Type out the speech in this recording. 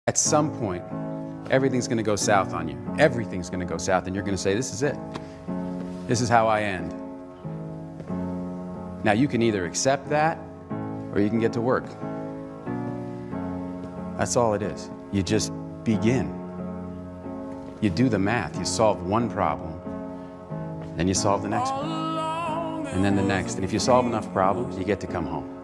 At some point, everything's going to go south on you. Everything's going to go south, and you're going to say, this is it. This is how I end. Now, you can either accept that, or you can get to work. That's all it is. You just begin. You do the math. You solve one problem, then you solve the next one, and then the next. And if you solve enough problems, you get to come home.